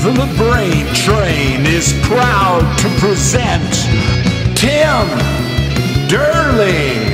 the Brain Train is proud to present Tim Durling.